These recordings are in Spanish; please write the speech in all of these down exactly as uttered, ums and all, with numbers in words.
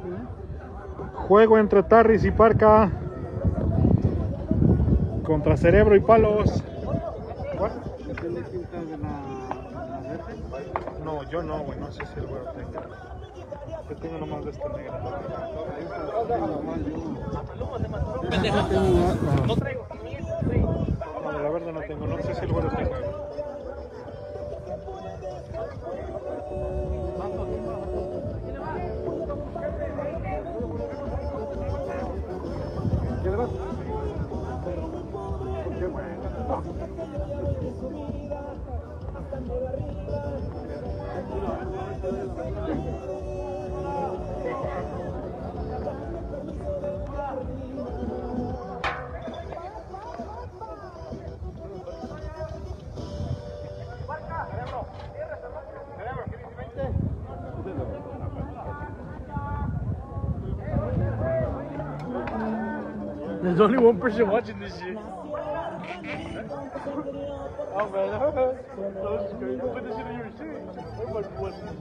Juego entre Tarris y Parca contra Cerebro y Palos. ¿Cuál? No, yo no, güey, no sé si el güero tenga. Yo tengo nomás de este negro. No traigo. No, la verdad no tengo, no sé si el güero tenga. There's only one person watching this shit. Oh man, that was crazy. Put this shit in your shit. Everybody watching.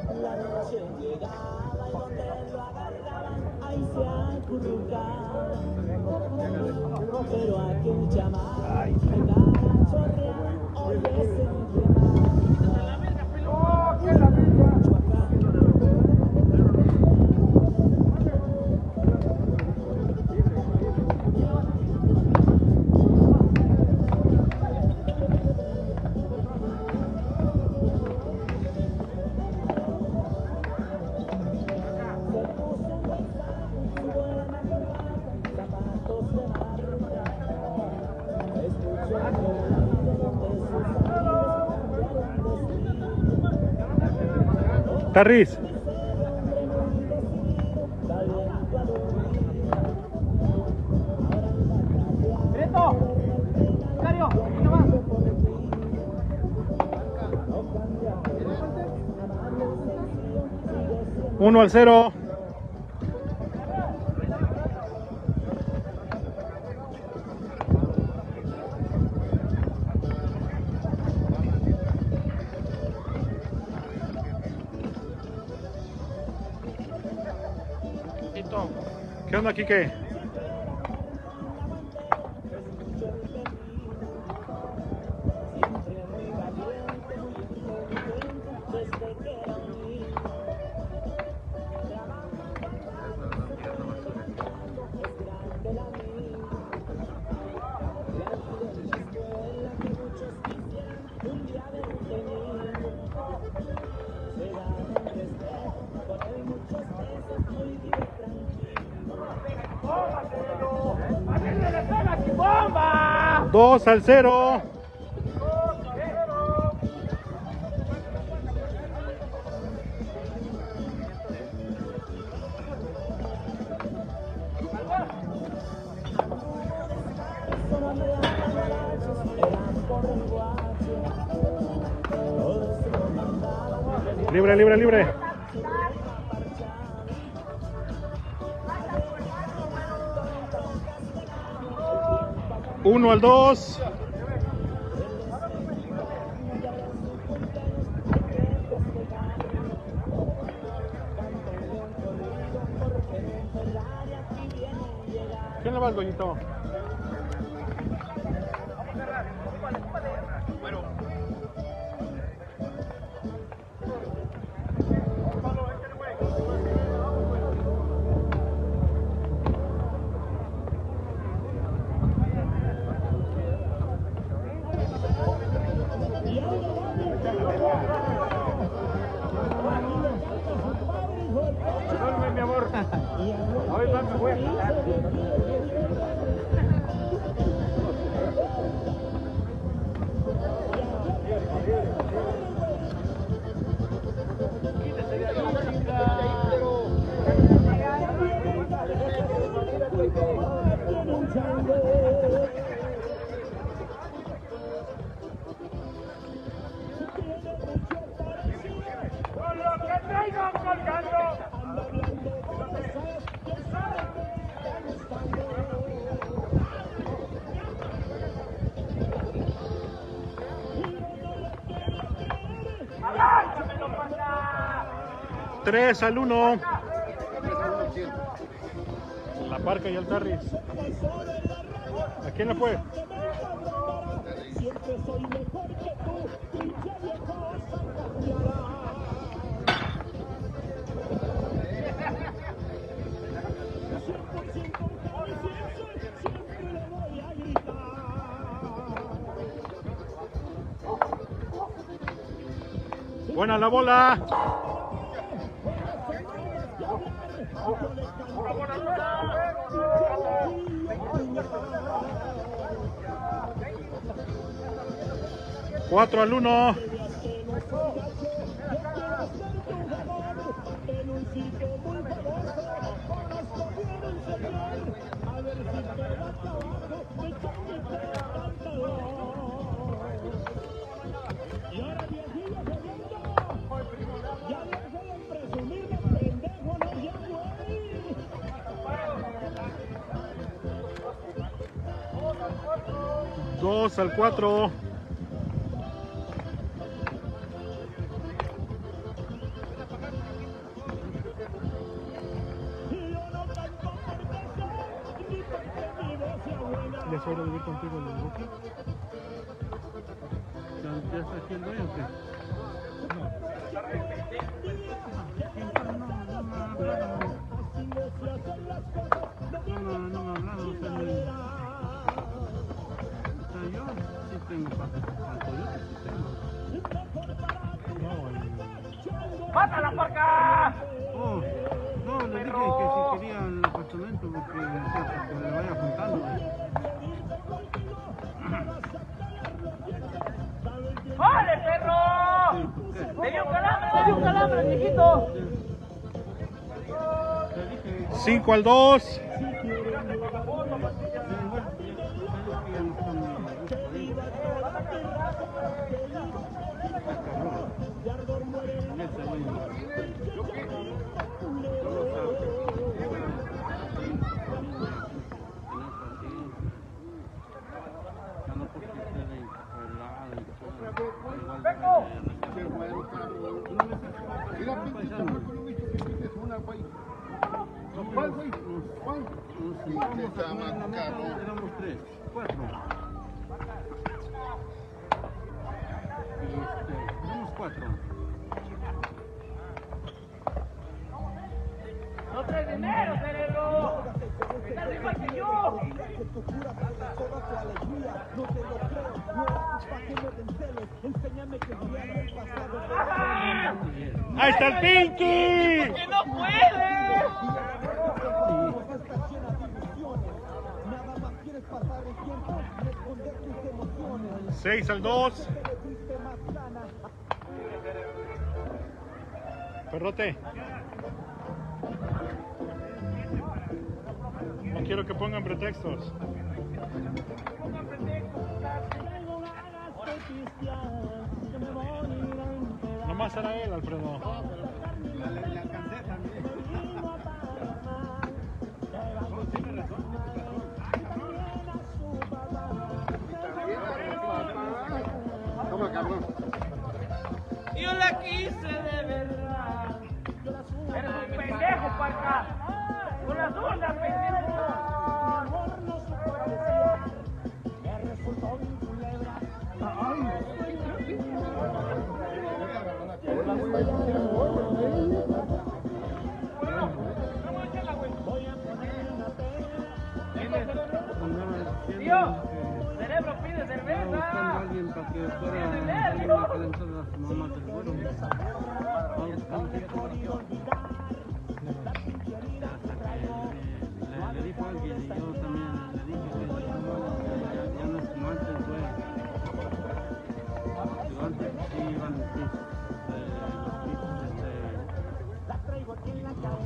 Tarris. Uno al cero. ¿Qué onda, Quique? Dos al cero. Libre, libre, libre. Uno al dos. ¿Quién le va el doñito? Perdóname, mi amor. Ahorita me voy a quitar. tres al uno. La Parca y el Tarris. ¿A quién le fue? Buena la bola. Cuatro al uno. Dos al cuatro. ¿Ya es hora de ir contigo en el buque? ¿Ya está aquí el dueño o qué? No, no, no me ha hablado. O sea, ni... o sea, yo sí tengo para Toyota, sí tengo. ¡Mata la Parca! Oh, no, le dije que si quería el apartamento porque, o sea, para que le vaya juntando. ¡Vale, perro! ¡Me dio un calambre, me dio un calambre, viejito! Cinco al dos. ¿Cuál, güey? ¿Cuál? Éramos tres, cuatro. Y este, éramos cuatro. ¡No traes dinero, cerebro! ¡Estás igual que yo! ¡Ahí está el Pinky! ¡Que no puede! Seis al dos. Perrote. No quiero que pongan pretextos. Nomás era él, Alfredo. La alcancé también. Toma, cabrón. Yo la quise de verdad. Eres un pendejo, Parca. Con las urnas, pendejo. Tío, cerebro pide cerveza. Buscando a alguien para que fuera a calentar las mamás del vuelo. Le, le dijo a alguien y yo también le dije que ya, ya, ya no es como antes, güey. Yo antes sí iban los pisos, eh, los pisos, este, los pisos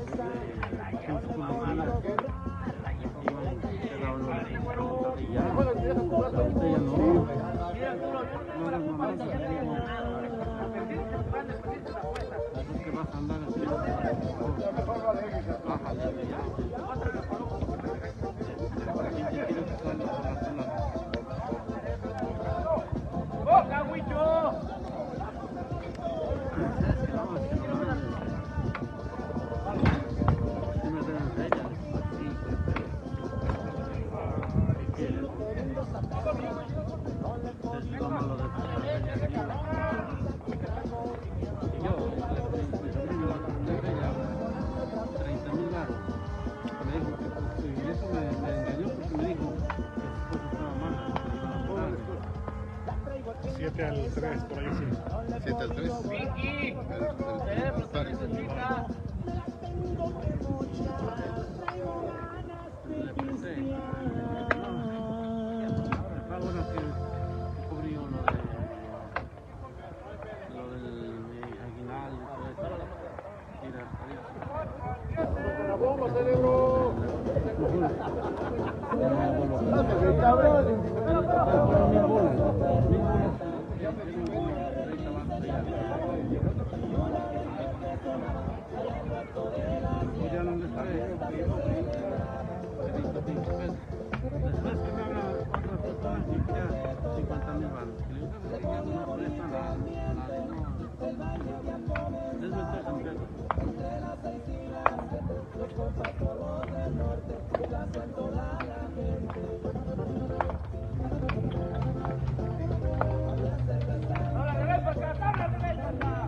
y ya, ahorita ya no. No eres mamá, te digo. Así que vas a andar así. Bájale, ya. Si te quieres usarlo por la zona. ¡Boca, Huicho! Sí me deben siete al tres, por ahí sí. siete al tres. Vicky, teléfono que necesita. Le puse. Ah, bueno, que cubrí lo de lo del aguinaldo y todo eso. Mira, ¡La bomba, cerebro! ahí. ¡Cabrón! Ya no les trae. Después que me hablan otras personas y ya cincuenta mil baros. Y le digo, no, no presta nada, nadie, no. Les meto esa empresa. Ahora regresa acá, ahora regresa acá.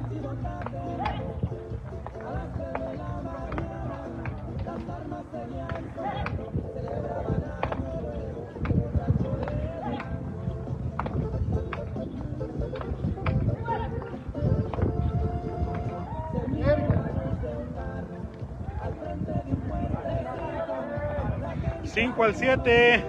cinco al siete.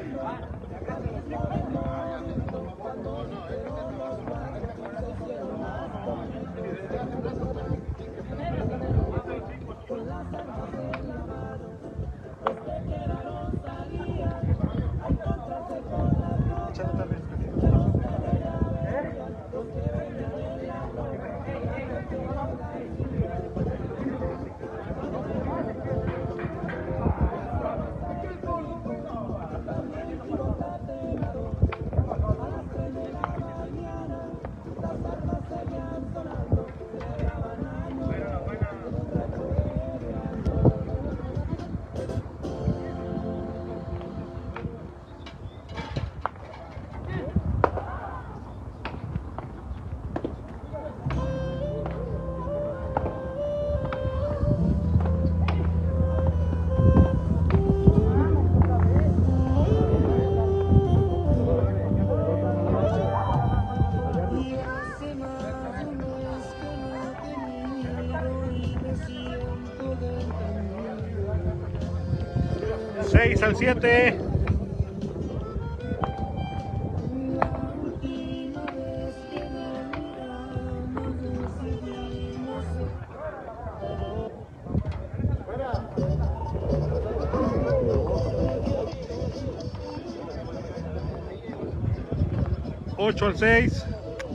seis al siete. ocho al seis.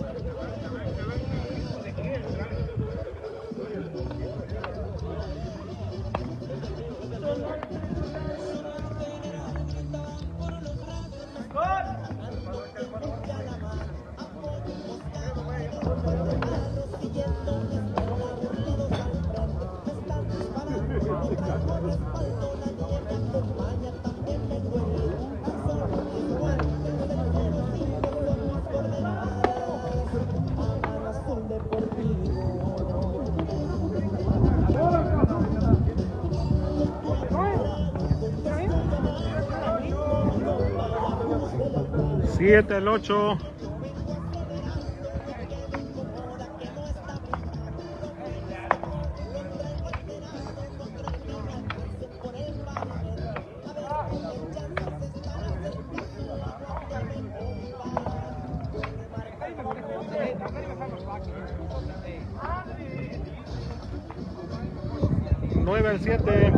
siete al ocho. nueve al siete.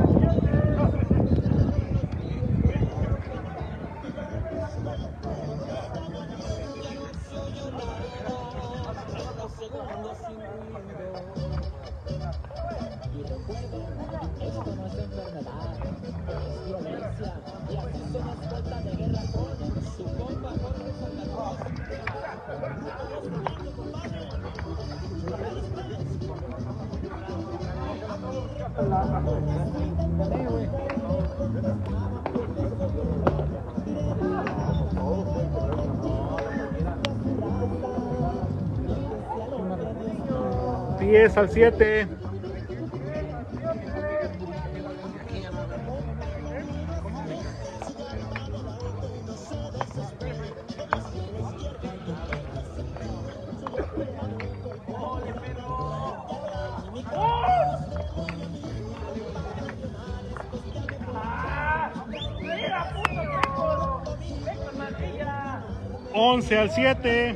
diez al siete. once al siete.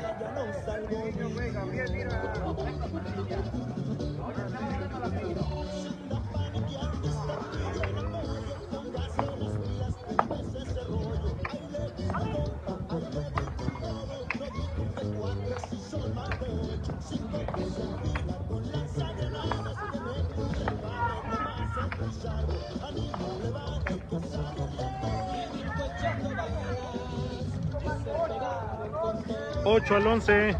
ocho al once.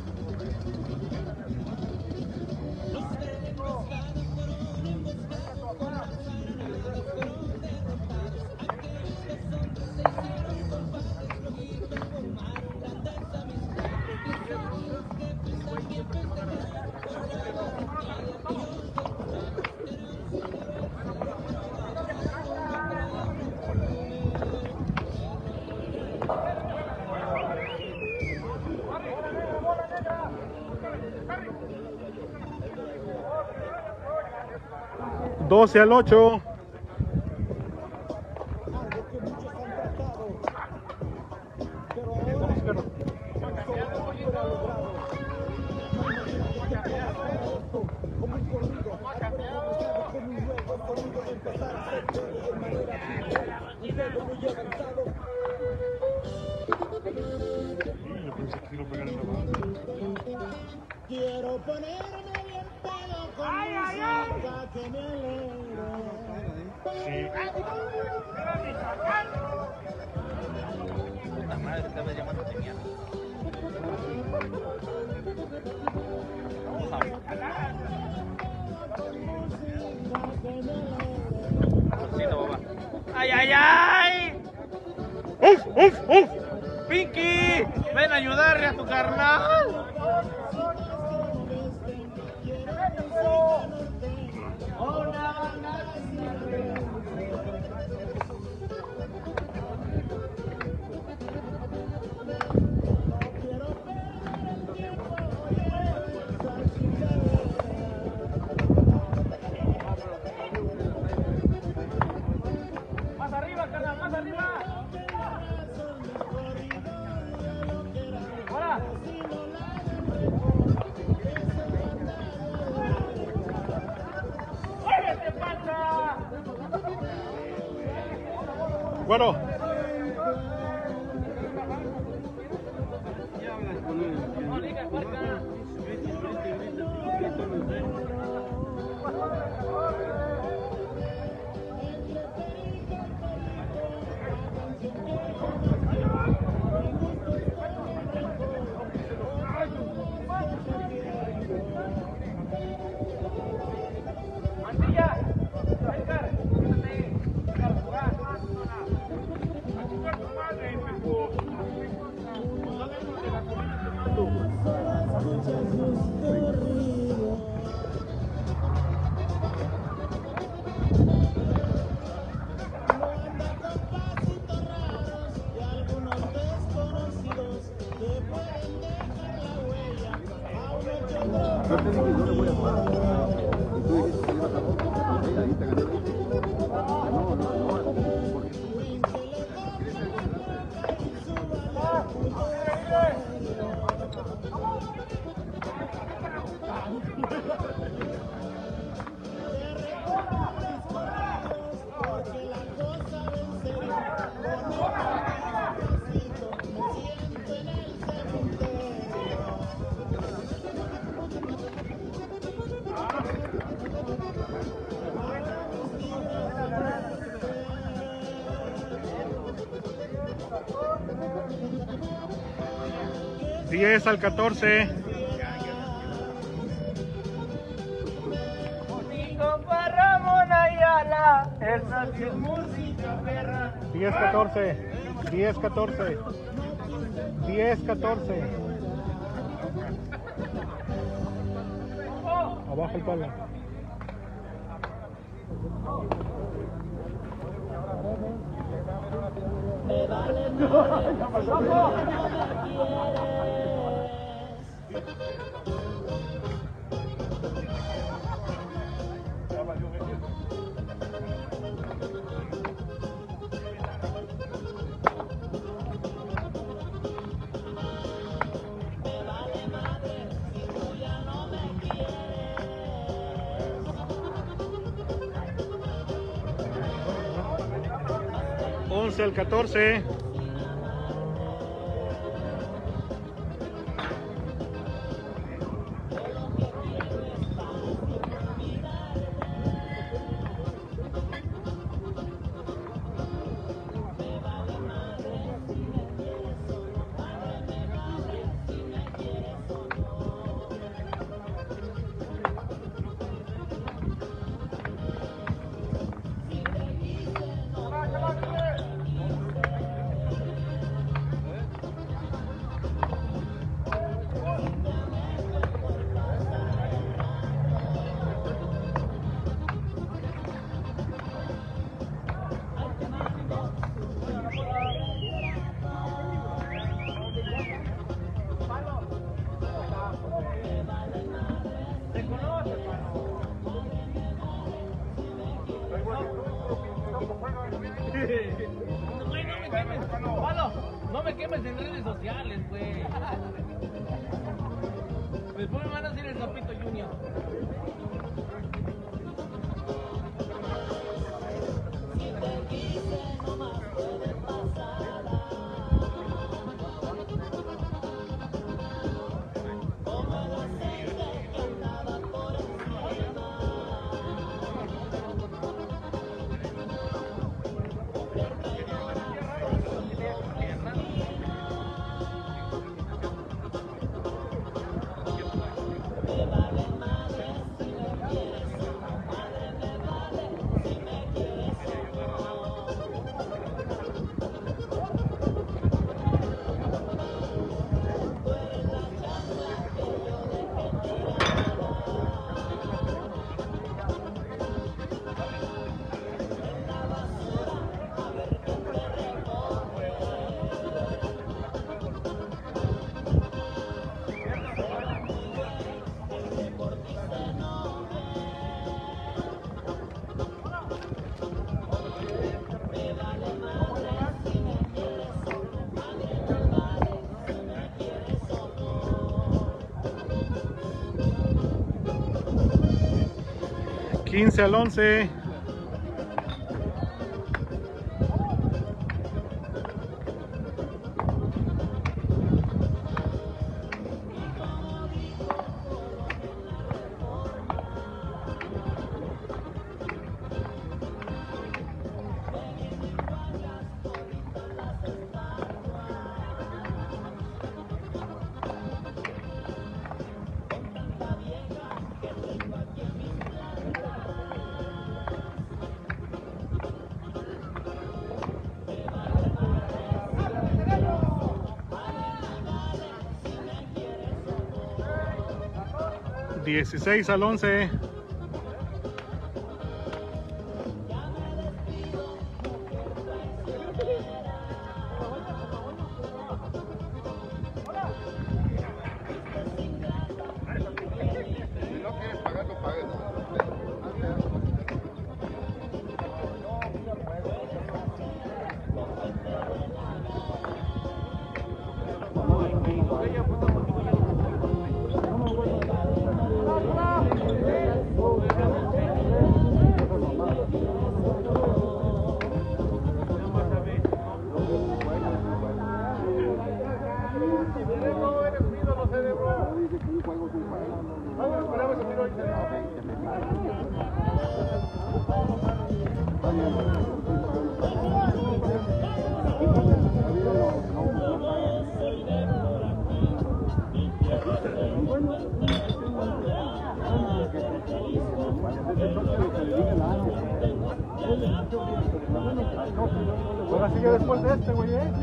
doce al ocho. Quiero ponerme bien pedo con Ay, ay, ay. música que me alegre. Puta madre, estaba llamando de mierda. ¡Ay, ay, ay! ¡Uf, uf, uf! ¡Pinky! ¡Ven a ayudarle a tu carnal! ¡Más arriba, carnal! ¡Más arriba! ¡Hola! ¡Muévete, panza! Bueno, Ya hablas con él. No digas, puerca. Vete, vete, vete, poquito, no sé. ¡Mantilla! ¡Edgar! ¡Quítate! ¡Carburar! Yo te dije, yo le voy a jugar. Y tú dijiste que ibas a jugar. Ahí, ahí te gané. No, no, no. Porque tú... diez al catorce. Mi compa Ramón Ayala, esa sí es música perra. diez catorce. diez catorce. diez catorce. Abajo el palo. Me vale madre, no me quieres. once al catorce. Güey, no me quemes, Palo, no me quemes en redes sociales, güey. Después me van a decir el Zapito Junior. quince al once. dieciséis al once. Si no quieres pagar, no pagues. Ahora sigue después de este, güey, ¿eh?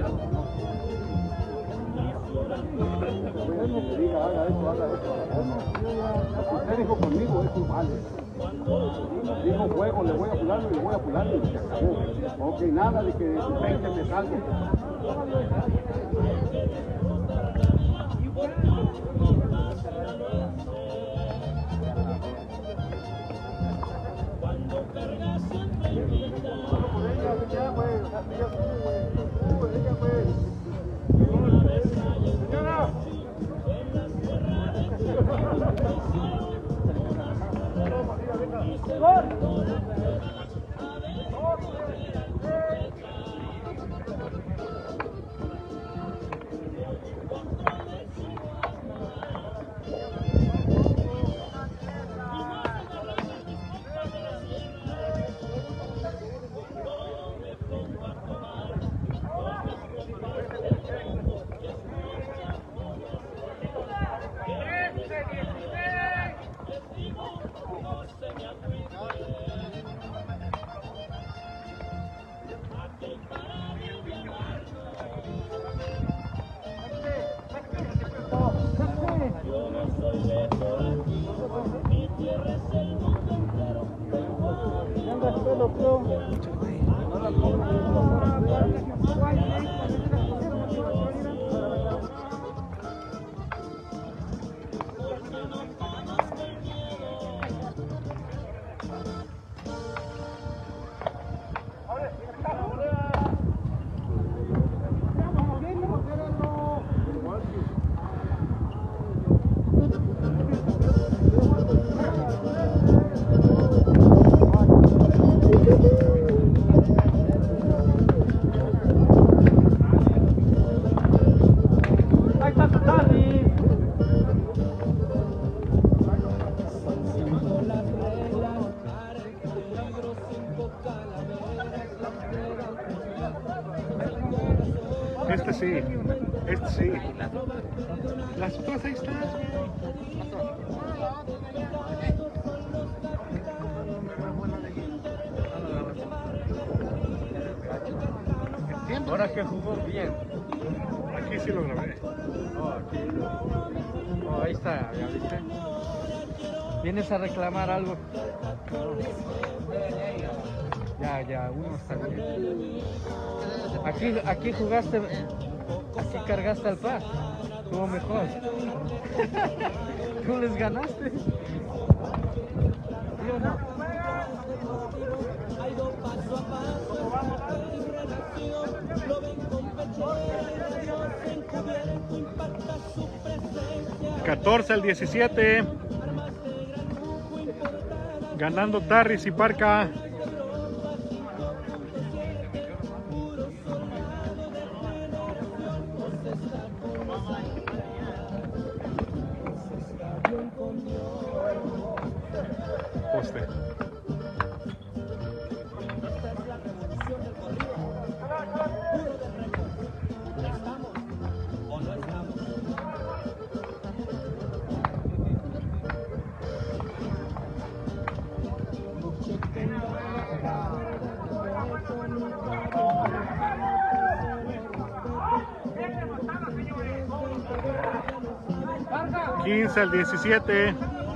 Que diga, haga esto, haga esto. Usted dijo conmigo, es normal. ¿Eh? Dijo juego, le voy a fulano y le voy a fulano y se acabó. Ok, nada de que veinte me salgo. Este sí, este sí. Las otras ahí están. Ahora que jugó bien. Aquí sí lo grabé. Oh, aquí. Oh, ahí está, ya viste. ¿Vienes a reclamar algo? Ya, ya, uno está bien. Aquí, aquí jugaste, aquí cargaste al Paz. Estuvo mejor. Tú les ganaste. ¿Sí o no? catorce al diecisiete. Ganando Tarris y Parca. Poste. quince al diecisiete.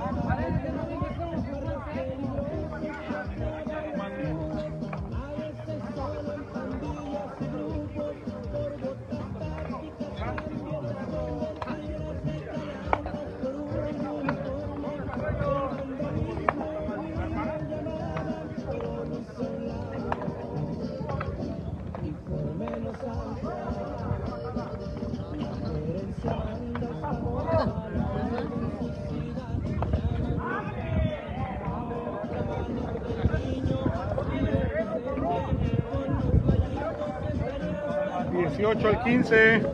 dieciocho al quince.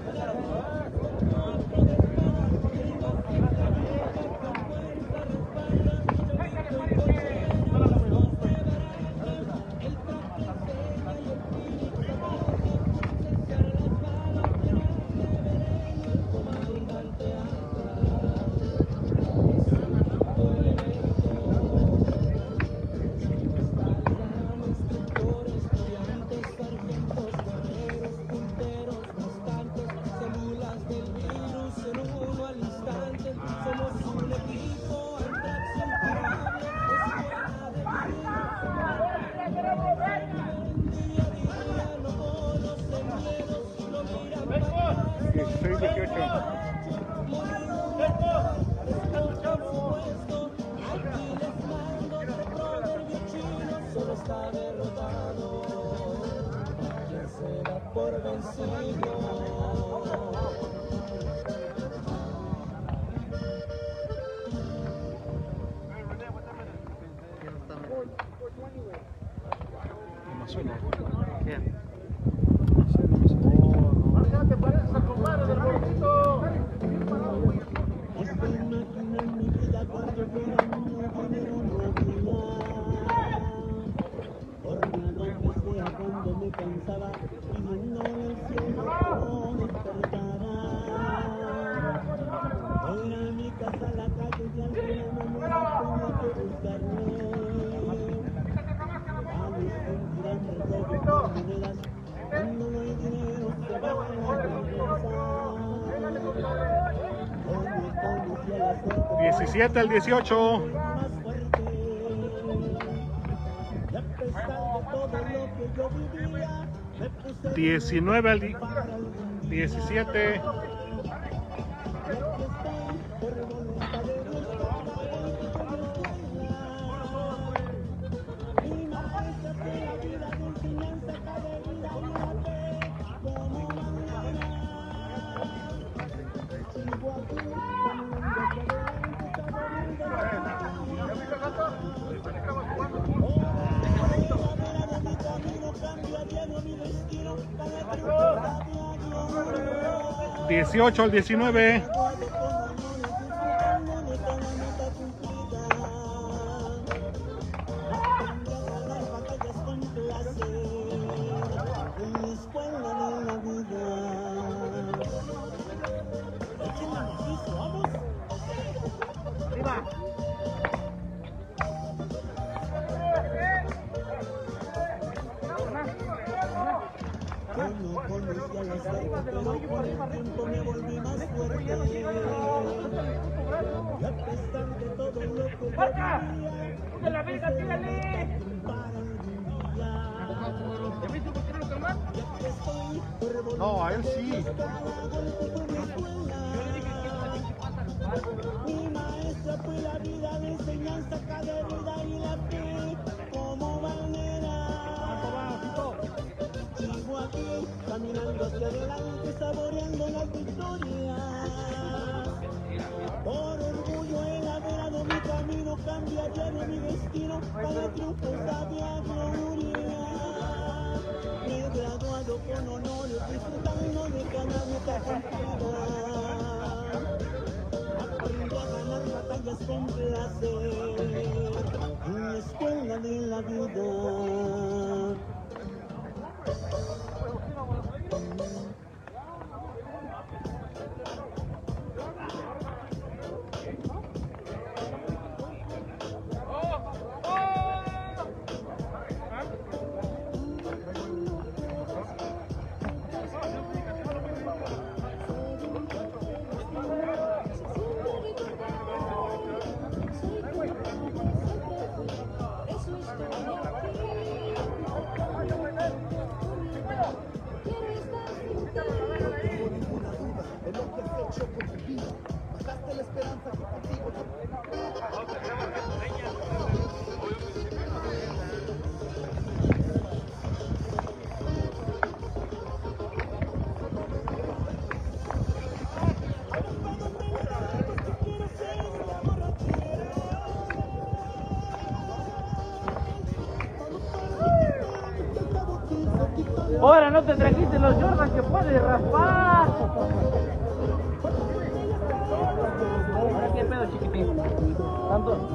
dieciséis dieciocho. ¿Te pareces al compadre del bolsito? diecisiete al dieciocho. diecinueve al diecisiete. dieciocho al diecinueve. ¡Marca! ¡De la verga, tírale! ¿Te viste por qué no lo calmas? No, a él sí. Mi maestra fue la vida, la enseñanza, cada vida y la fe como bandera. Sigo aquí, caminando hacia adelante, saboreando las victorias. Por orgullo he labrado mi camino, cambia diario mi destino, para triunfo, sabia gloria. Me he graduado con honor, disfrutando de cada meta cumplida. Aprendí a ganar batallas con placer, en la escuela de la vida. Ahora no te trajiste los Jordan que puedes raspar. Ahora qué pedo, chiquitín. ¿Tanto?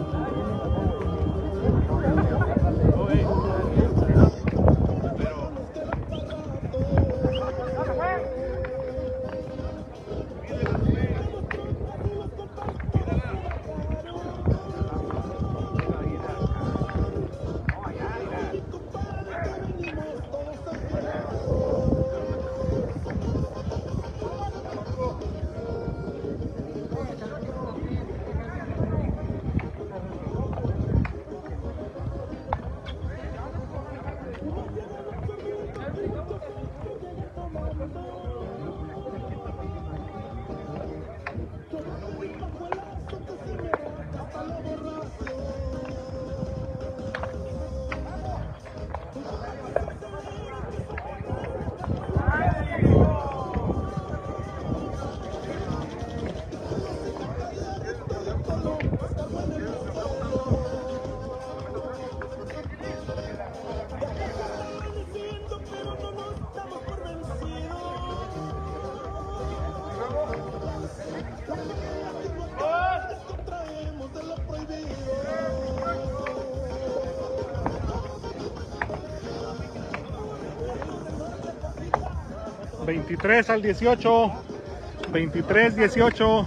veintitrés al dieciocho. veintitrés dieciocho.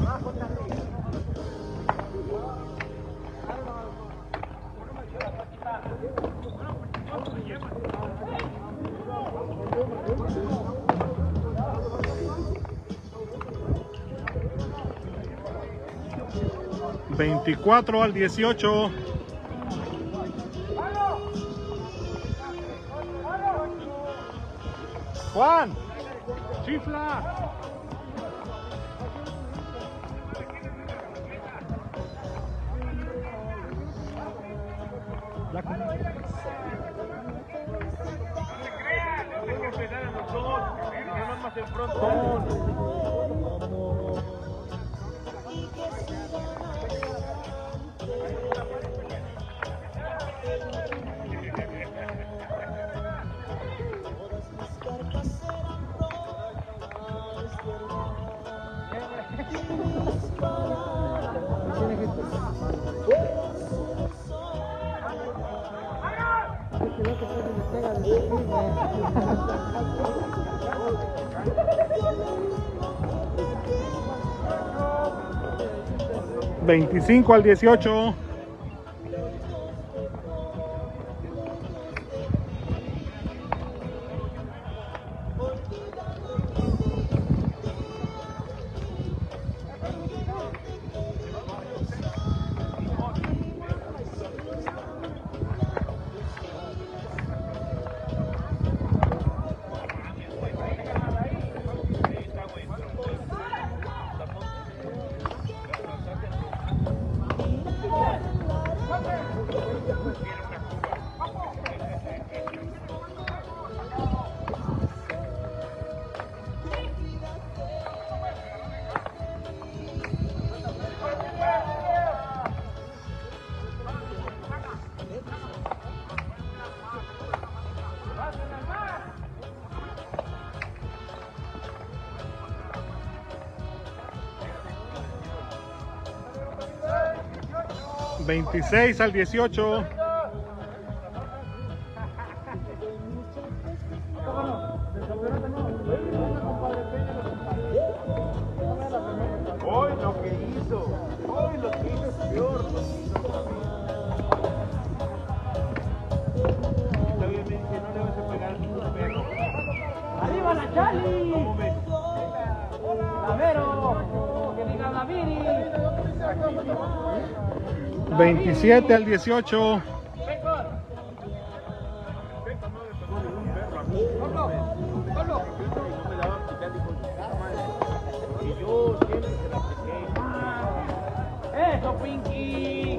veinticuatro al dieciocho. Juan, chifla. Ya con- veinticinco al dieciocho. veintiséis al dieciocho. Hoy lo que hizo, hoy lo que hizo es peor. Está bien, me dice, no le vas a pegar a ningún perro. ¡Arriba la Chali! ¡Lavero! ¡Que diga la Viri! veintisiete al dieciocho. ¡Eso, Pinky!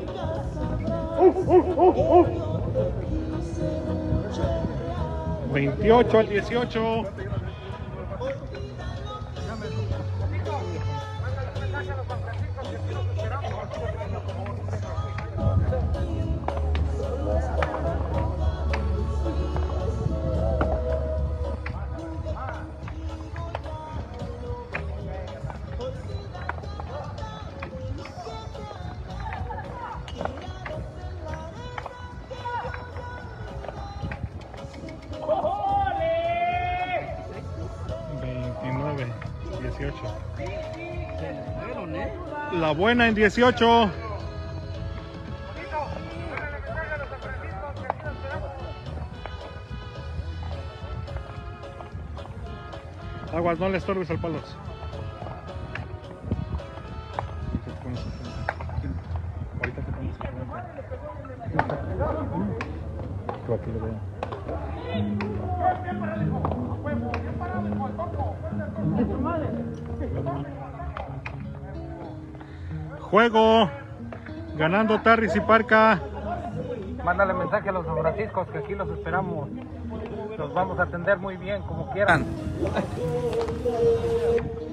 veintiocho al dieciocho. veintinueve dieciocho. La buena en dieciocho. Aguas, no le estorbes al palos. Ahorita te pones Yo aquí lo veo. Juego. Ganando Tarris y Parca. Mándale mensaje a los San Franciscos que aquí los esperamos. Los vamos a atender muy bien, como quieran.